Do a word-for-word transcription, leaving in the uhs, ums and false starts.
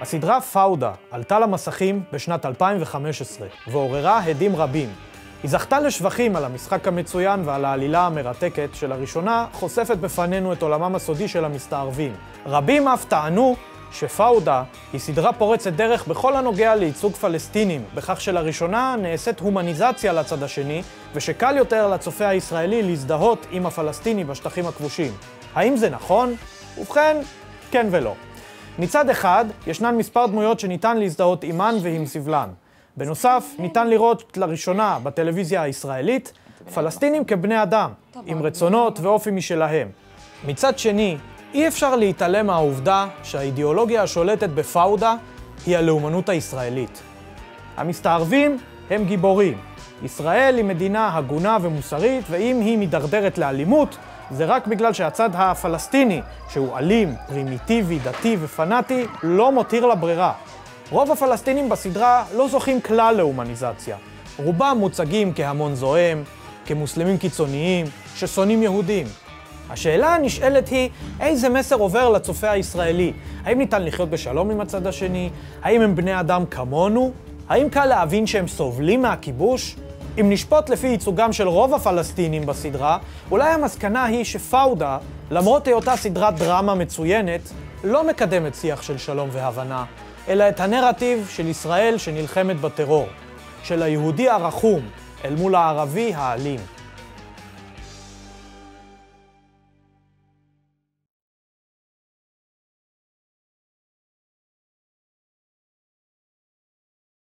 הסדרה פאודה עלתה למסכים בשנת אלפיים וחמש עשרה ועוררה הדים רבים. היא זכתה לשבחים על המשחק המצוין ועל העלילה המרתקת שלראשונה חושפת בפנינו את עולמם הסודי של המסתערבים. רבים אף טענו שפאודה היא סדרה פורצת דרך בכל הנוגע לייצוג פלסטינים, בכך שלראשונה נעשית הומניזציה לצד השני, ושקל יותר לצופה הישראלי להזדהות עם הפלסטיני בשטחים הכבושים. האם זה נכון? ובכן, כן ולא. מצד אחד, ישנן מספר דמויות שניתן להזדהות עימן ועם סבלן. בנוסף, ניתן לראות לראשונה בטלוויזיה הישראלית פלסטינים כבני אדם, עם רצונות ואופי משלהם. מצד שני, אי אפשר להתעלם מהעובדה שהאידיאולוגיה השולטת בפאודה היא הלאומנות הישראלית. המסתערבים הם גיבורים. ישראל היא מדינה הגונה ומוסרית, ואם היא מדרדרת לאלימות, זה רק בגלל שהצד הפלסטיני, שהוא אלים, פרימיטיבי, דתי ופנאטי, לא מותיר לה ברירה. רוב הפלסטינים בסדרה לא זוכים כלל להומניזציה. רובם מוצגים כהמון זועם, כמוסלמים קיצוניים, ששונאים יהודים. השאלה הנשאלת היא, איזה מסר עובר לצופה הישראלי? האם ניתן לחיות בשלום עם הצד השני? האם הם בני אדם כמונו? האם קל להבין שהם סובלים מהכיבוש? אם נשפוט לפי ייצוגם של רוב הפלסטינים בסדרה, אולי המסקנה היא שפאודה, למרות היותה סדרת דרמה מצוינת, לא מקדמת שיח של שלום והבנה, אלא את הנרטיב של ישראל שנלחמת בטרור, של היהודי הרחום אל מול הערבי האלים.